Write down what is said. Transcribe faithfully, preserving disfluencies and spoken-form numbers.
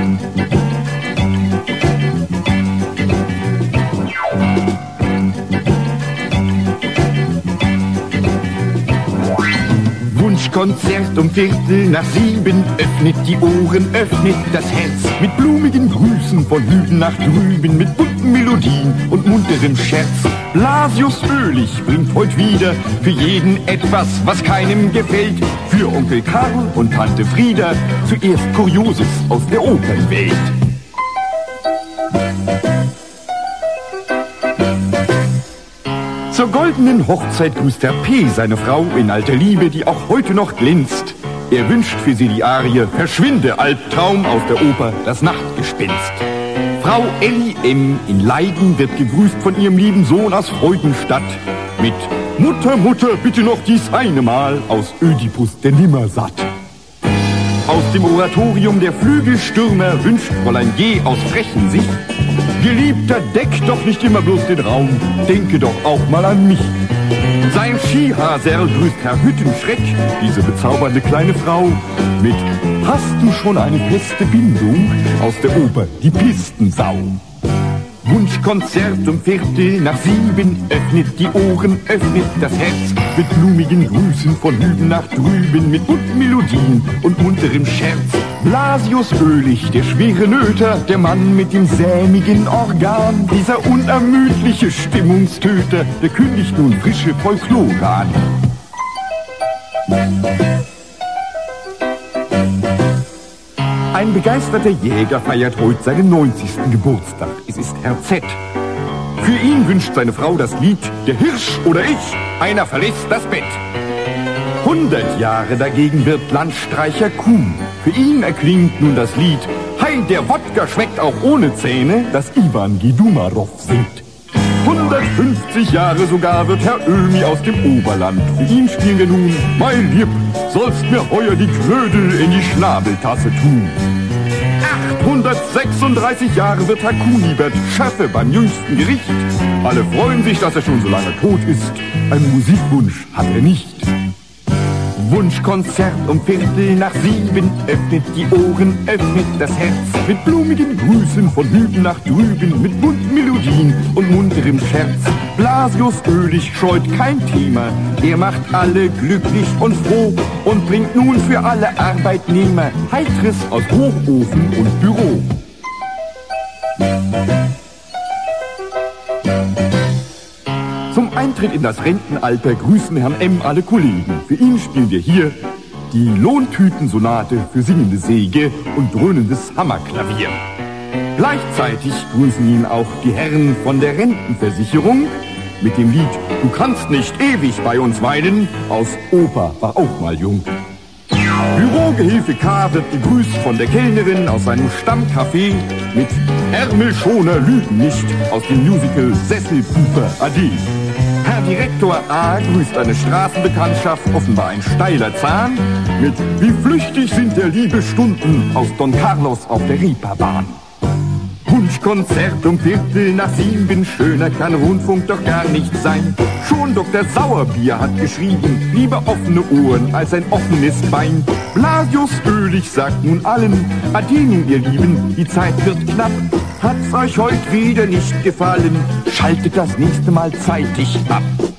Wunschkonzert um Viertel nach sieben, öffnet die Ohren, öffnet das Herz. Mit blumigen Grüßen von Hüben nach drüben, mit bunten Melodien und munterem Scherz. Blasius Oehlich bringt heute wieder für jeden etwas, was keinem gefällt. Für Onkel Karl und Tante Frieda zuerst Kurioses aus der Opernwelt. Zur goldenen Hochzeit grüßt Herr P. seine Frau in alter Liebe, die auch heute noch glänzt. Er wünscht für sie die Arie Verschwinde, Albtraum aus der Oper Das Nachtgespenst. Frau Elli M. in Leiden wird gegrüßt von ihrem lieben Sohn aus Freudenstadt mit Mutter, Mutter, bitte noch dies eine Mal aus Ödipus der Nimmersatt. Aus dem Oratorium der Flügelstürmer wünscht Fräulein G. aus Frechensicht: Geliebter, deck doch nicht immer bloß den Raum, denke doch auch mal an mich. Sein Skihaserl grüßt Herr Hüttenschreck, diese bezaubernde kleine Frau, mit Hast du schon eine feste Bindung aus der Oper Die Pistensau? Wunschkonzert um Viertel nach sieben, öffnet die Ohren, öffnet das Herz. Mit blumigen Grüßen von Hüben nach drüben, mit bunten Melodien und munterem Scherz. Blasius Oehlich, der schwere Nöter, der Mann mit dem sämigen Organ. Dieser unermüdliche Stimmungstöter, der kündigt nun frische Folklore an. Ein begeisterter Jäger feiert heute seinen neunzigsten Geburtstag. Es ist Herr Z. Für ihn wünscht seine Frau das Lied Der Hirsch oder ich, einer verlässt das Bett. Hundert Jahre dagegen wird Landstreicher Kuhn. Für ihn erklingt nun das Lied Hei, der Wodka schmeckt auch ohne Zähne, das Iwan Gedumarow singt. hundertfünfzig Jahre sogar wird Herr Ömi aus dem Oberland. Für ihn spielen wir nun Mein Lieb, sollst mir heuer die Knödel in die Schnabeltasse tun. achthundertsechsunddreißig Jahre wird Herr Kunibert Schaffe beim jüngsten Gericht. Alle freuen sich, dass er schon so lange tot ist. Einen Musikwunsch hat er nicht. Wunschkonzert um Viertel nach sieben, öffnet die Ohren, öffnet das Herz. Mit blumigen Grüßen von Hüben nach drüben, mit bunten Melodien und munterem Scherz. Blasius Oehlich scheut kein Thema, er macht alle glücklich und froh und bringt nun für alle Arbeitnehmer Heiteres aus Hochofen und Büro. Zum Eintritt in das Rentenalter grüßen Herrn M. alle Kollegen. Für ihn spielen wir hier die Lohntütensonate für singende Säge und dröhnendes Hammerklavier. Gleichzeitig grüßen ihn auch die Herren von der Rentenversicherung mit dem Lied Du kannst nicht ewig bei uns weinen aus Opa war auch mal jung. Bürogehilfe K. wird begrüßt von der Kellnerin aus seinem Stammcafé mit Ärmelschoner lügen nicht aus dem Musical Sesselpuper Ade. Herr Direktor A. grüßt eine Straßenbekanntschaft, offenbar ein steiler Zahn, mit Wie flüchtig sind der Liebe Stunden aus Don Carlos auf der Reeperbahn. Wunschkonzert um Viertel nach sieben, schöner kann Rundfunk doch gar nicht sein. Schon Doktor Sauerbier hat geschrieben, lieber offene Ohren als ein offenes Bein. Blasius Oehlich sagt nun allen, Ade nun ihr Lieben, die Zeit wird knapp. Hat's euch heute wieder nicht gefallen, schaltet das nächste Mal zeitig ab.